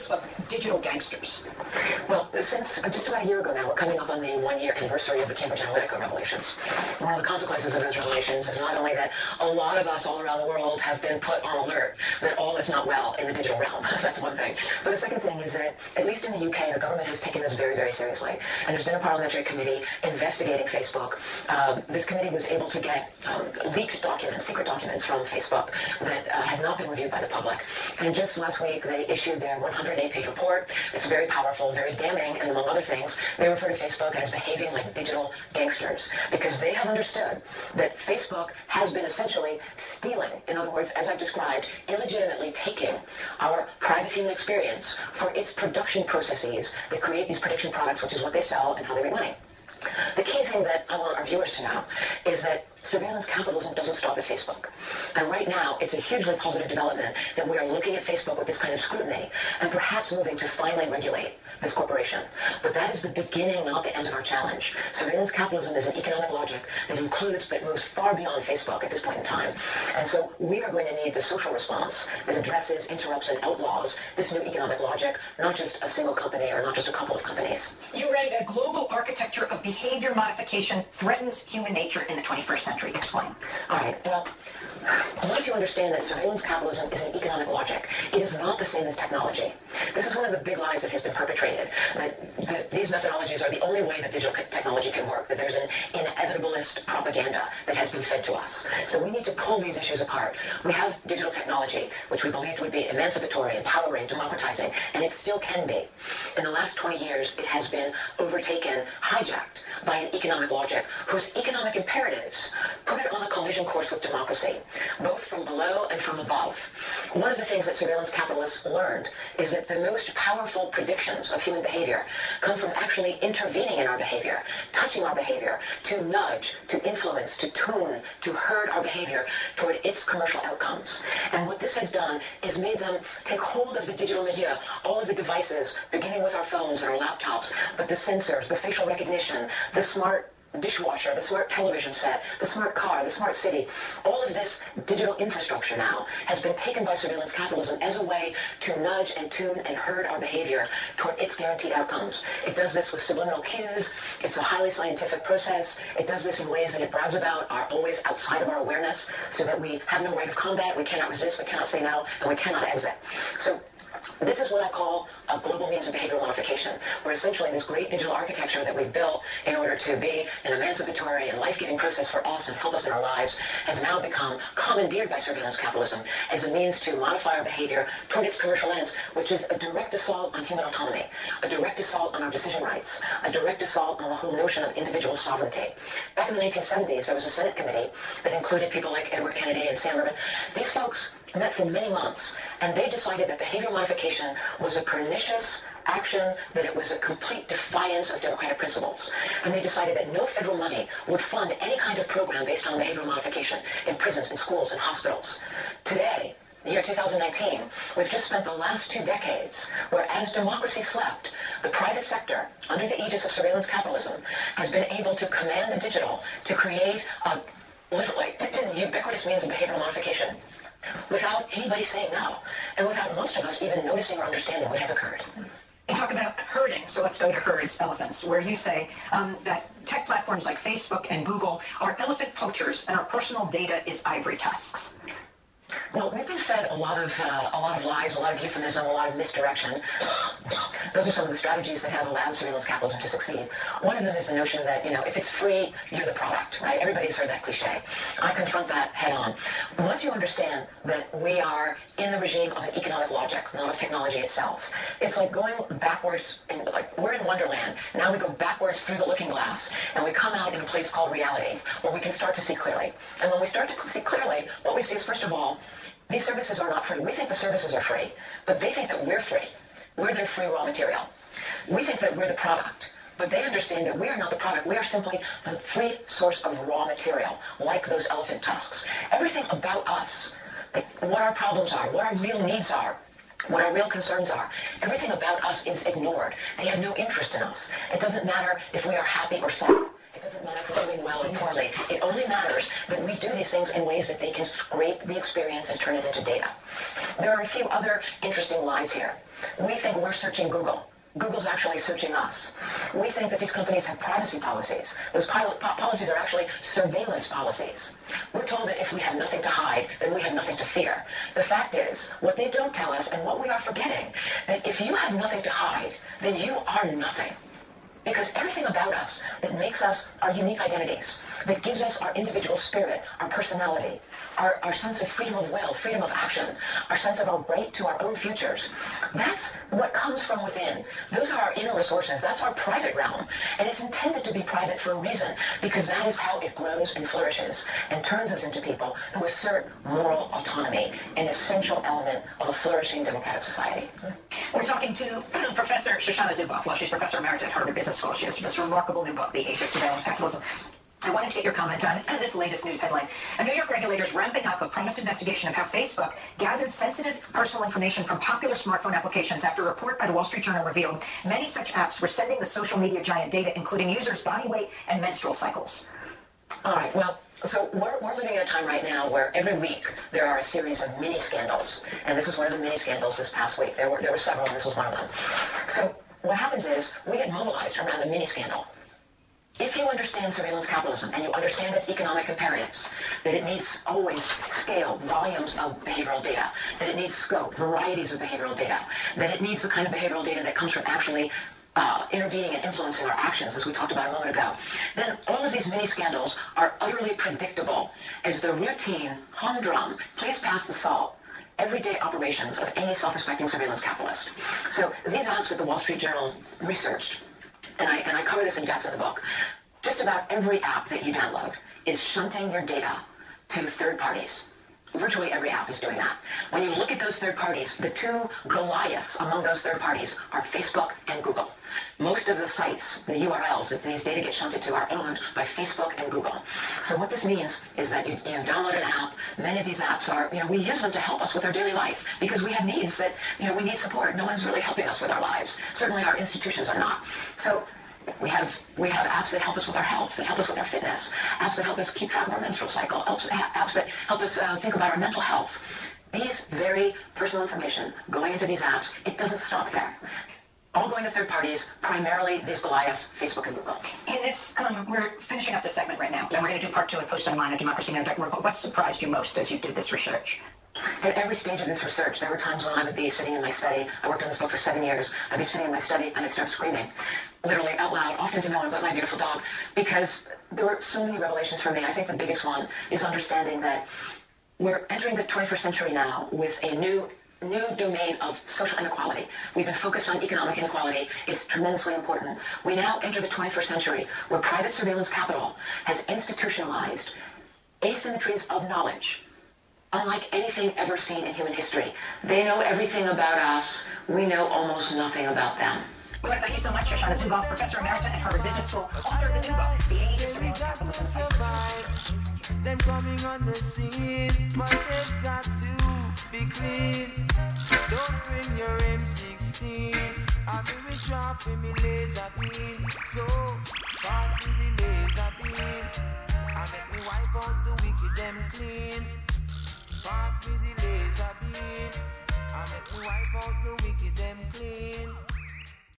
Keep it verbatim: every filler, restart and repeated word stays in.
status of digital gangsters? Well, since just about a year ago now, we're coming up on the one-year anniversary of the Cambridge Analytica revelations. One of the consequences of those revelations is not only that a lot of us all around the world have been put on alert that all is not well in the digital realm. That's one thing. But the second thing is that, at least in the U K, the government has taken this very, very seriously. And there's been a parliamentary committee investigating Facebook. Um, this committee was able to get um, leaked documents, secret documents from Facebook that uh, had not been reviewed by the public. And just last week, they issued their one hundred eight page report. It's very powerful, very damning, and among other things, they refer to Facebook as behaving like digital gangsters because they have understood that Facebook has been essentially stealing, in other words, as I've described, illegitimately taking our private human experience for its production processes that create these prediction products, which is what they sell and how they make money. The key thing that I want our viewers to know is that surveillance capitalism doesn't stop at Facebook. And right now, it's a hugely positive development that we are looking at Facebook with this kind of scrutiny and perhaps moving to finally regulate this corporation. But that is the beginning, not the end of our challenge. Surveillance capitalism is an economic logic that includes but moves far beyond Facebook at this point in time. And so we are going to need the social response that addresses, interrupts, and outlaws this new economic logic, not just a single company or not just a couple of companies. You write, a global architecture of behavior modification threatens human nature in the twenty-first century. Explain. All right, well, unless you understand that surveillance capitalism is an economic logic, it is not the same as technology. This is one of the big lies that has been perpetrated, that, that these methodologies are the only way that digital technology can work, that there's an inevitabilist propaganda that has been fed to us. So we need to pull these issues apart. We have digital technology, which we believed would be emancipatory, empowering, democratizing, and it still can be. In the last twenty years, it has been overtaken, hijacked by an economic logic whose economic imperatives put it on a collision course with democracy, both from below and from above. One of the things that surveillance capitalists learned is that the most powerful predictions of human behavior come from actually intervening in our behavior, touching our behavior, to nudge, to influence, to tune, to herd our behavior toward its commercial outcomes. And what this has done is made them take hold of the digital milieu, all of the devices, beginning with our phones and our laptops, but the sensors, the facial recognition, the smart dishwasher, the smart television set, the smart car, the smart city. All of this digital infrastructure now has been taken by surveillance capitalism as a way to nudge and tune and herd our behavior toward its guaranteed outcomes. It does this with subliminal cues. It's a highly scientific process. It does this in ways that it brags about are always outside of our awareness, so that we have no right of combat, we cannot resist, we cannot say no, and we cannot exit. So this is what I call a global means of behavioral modification, where essentially this great digital architecture that we've built in order to be an emancipatory and life-giving process for us and help us in our lives has now become commandeered by surveillance capitalism as a means to modify our behavior toward its commercial ends, which is a direct assault on human autonomy, a direct assault on our decision rights, a direct assault on the whole notion of individual sovereignty. Back in the nineteen seventies, there was a Senate committee that included people like Edward Kennedy and Sam Rubin. These folks met for many months, and they decided that behavioral modification was a pernicious action, that it was a complete defiance of democratic principles. And they decided that no federal money would fund any kind of program based on behavioral modification in prisons, in schools, in hospitals. Today, the year two thousand nineteen, we've just spent the last two decades where, as democracy slept, the private sector, under the aegis of surveillance capitalism, has been able to command the digital to create a literally ubiquitous means of behavioral modification without anybody saying no, and without most of us even noticing or understanding what has occurred. You talk about herding, so let's go to herds, elephants, where you say um, that tech platforms like Facebook and Google are elephant poachers and our personal data is ivory tusks. Well, we've been fed a lot of uh, a lot of lies, a lot of euphemism, a lot of misdirection. Those are some of the strategies that have allowed surveillance capitalism to succeed. One of them is the notion that, you know, if it's free, you're the product, right? Everybody's heard that cliche. I confront that head on. Once you understand that we are in the regime of an economic logic, not of technology itself, it's like going backwards, in, like we're in Wonderland. Now we go backwards through the looking glass, and we come out in a place called reality, where we can start to see clearly. And when we start to see clearly, what we see is, first of all, these services are not free. We think the services are free, but they think that we're free. We're their free raw material. We think that we're the product, but they understand that we are not the product. We are simply the free source of raw material, like those elephant tusks. Everything about us, like what our problems are, what our real needs are, what our real concerns are, everything about us is ignored. They have no interest in us. It doesn't matter if we are happy or sad. It doesn't matter if we're doing well or poorly. It only matters that we do these things in ways that they can scrape the experience and turn it into data. There are a few other interesting lies here. We think we're searching Google. Google's actually searching us. We think that these companies have privacy policies. Those pilot po- policies are actually surveillance policies. We're told that if we have nothing to hide, then we have nothing to fear. The fact is, what they don't tell us and what we are forgetting, that if you have nothing to hide, then you are nothing. Because everything about us that makes us our unique identities, that gives us our individual spirit, our personality, our, our sense of freedom of will, freedom of action, our sense of our right to our own futures, that's what comes from within. Those are our inner resources. That's our private realm. And it's intended to be private for a reason, because that is how it grows and flourishes and turns us into people who assert moral autonomy, an essential element of a flourishing democratic society. We're talking to Professor Shoshana Zuboff. Well, she's Professor Emeritus at Harvard Business School. She has this remarkable new book, The Age of Surveillance Capitalism. I wanted to get your comment on this latest news headline. A New York regulator is ramping up a promised investigation of how Facebook gathered sensitive personal information from popular smartphone applications after a report by the Wall Street Journal revealed many such apps were sending the social media giant data, including users' body weight and menstrual cycles. All right, well, so we're, we're living in a time right now where every week there are a series of mini scandals. And this is one of the mini scandals this past week. There were, there were several, and this was one of them. So what happens is we get mobilized around a mini scandal. If you understand surveillance capitalism and you understand its economic imperatives, that it needs always scale, volumes of behavioral data, that it needs scope, varieties of behavioral data, that it needs the kind of behavioral data that comes from actually uh, intervening and influencing our actions, as we talked about a moment ago, then all of these mini scandals are utterly predictable as the routine, humdrum, please pass the salt, everyday operations of any self-respecting surveillance capitalist. So these apps that the Wall Street Journal researched, and I, and I cover this in depth in the book, just about every app that you download is shunting your data to third parties. Virtually every app is doing that. When you look at those third parties, the two Goliaths among those third parties are Facebook and Google. Most of the sites, the U R Ls that these data get shunted to are owned by Facebook and Google. So what this means is that you, you download an app. Many of these apps are, you know, we use them to help us with our daily life because we have needs that, you know, we need support. No one's really helping us with our lives. Certainly our institutions are not. So we have we have apps that help us with our health, that help us with our fitness, apps that help us keep track of our menstrual cycle, apps, apps that help us uh, think about our mental health. These very personal information going into these apps, it doesn't stop there. All going to third parties, primarily these Goliaths, Facebook and Google. In this, um, we're finishing up the segment right now, and we're going to do part two and post online at Democracy Now dot org. But what surprised you most as you did this research? At every stage of this research, there were times when I would be sitting in my study. I worked on this book for seven years. I'd be sitting in my study and I'd start screaming, literally out loud, often to no one but my beautiful dog, because there were so many revelations for me. I think the biggest one is understanding that we're entering the twenty-first century now with a new new domain of social inequality. We've been focused on economic inequality. It's tremendously important. We now enter the twenty-first century where private surveillance capital has institutionalized asymmetries of knowledge unlike anything ever seen in human history. They know everything about us. We know almost nothing about them. We want to thank you so much, Shoshana Zuboff, Professor Emerita at Harvard Business School, author of the new book, The Age of Surveillance Capitalism. Them coming on the scene, but they've got to be clean. Don't bring your M sixteen. I mean, we drop in me laser beam. So